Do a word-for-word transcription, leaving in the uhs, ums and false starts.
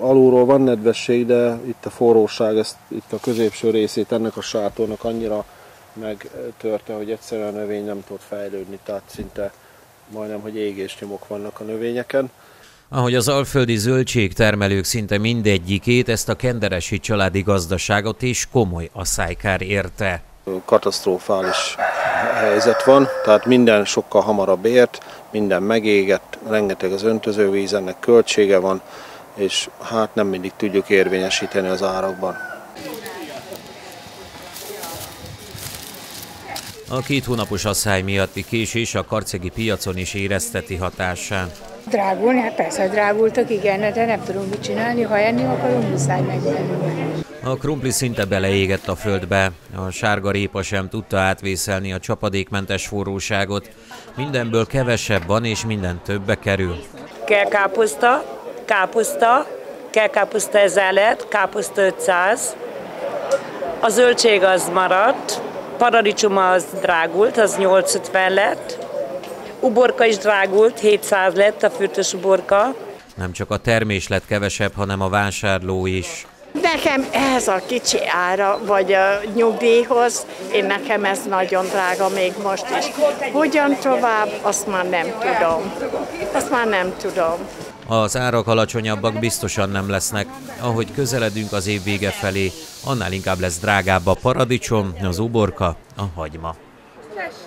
alulról van nedvesség, de itt a forróság, ezt, itt a középső részét ennek a sátornak annyira megtörte, hogy egyszerűen a növény nem tud fejlődni, tehát szinte majdnem, hogy égésnyomok vannak a növényeken. Ahogy az alföldi zöldségtermelők szinte mindegyikét, ezt a kenderesi családi gazdaságot is komoly asszálykár érte. Katasztrofális helyzet van, tehát minden sokkal hamarabb ért, minden megégett, rengeteg az öntözővíz, ennek költsége van, és hát nem mindig tudjuk érvényesíteni az árakban. A két hónapos asszály miatti késés a karcegi piacon is érezteti hatását. Drágulni? Hát persze, drágultak, igen, de nem tudunk mit csinálni, ha enni akarunk, muszáj megvenni. A krumpli szinte beleégett a földbe, a sárga répa sem tudta átvészelni a csapadékmentes forróságot. Mindenből kevesebb van, és minden többbe kerül. Kell káposzta, káposzta, kell káposzta ezer lett, káposzta ötszáz. A zöldség az maradt, paradicsom az drágult, az nyolcszázötven lett. Uborka is drágult, hétszáz lett a fürtös uborka. Nem csak a termés lett kevesebb, hanem a vásárló is. Nekem ehhez a kicsi ára, vagy a nyugdíjhoz, én nekem ez nagyon drága még most is. Hogyan tovább, azt már nem tudom. Azt már nem tudom. Az árak alacsonyabbak biztosan nem lesznek. Ahogy közeledünk az év vége felé, annál inkább lesz drágább a paradicsom, az uborka, a hagyma.